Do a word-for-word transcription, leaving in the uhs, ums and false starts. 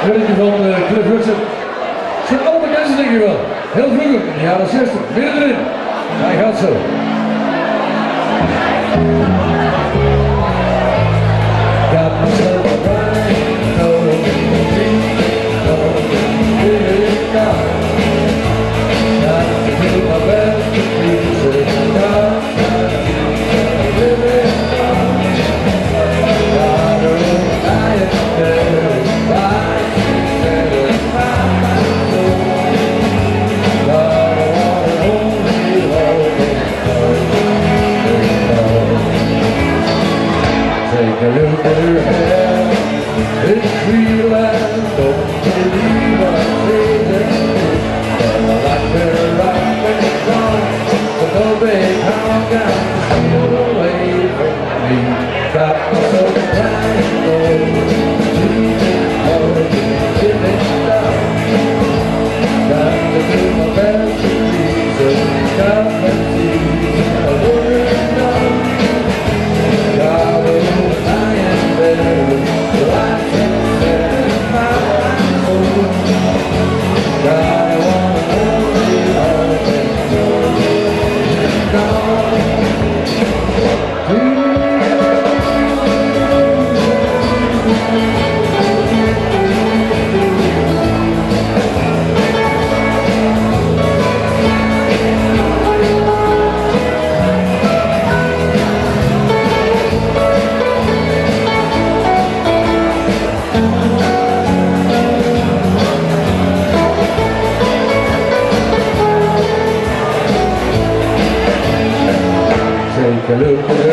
Willetje van uh, Cliff Hudson. Zijn alle bekendste denk je wel. Heel vroeger, in de jaren zestig, midden erin. Hij gaat zo. Got myself a ride, no, no, got to do my best to please it. Got to live it. Got to lie it there. Take a look at her hair, it's real and don't believe what I say there. But I like her right when it's wrong, so no big how got to steal away from me. Got myself a plan, oh, leaving hard, giving stuff. Got to do my best to please her, got my teeth, a word enough. Got a Take a look at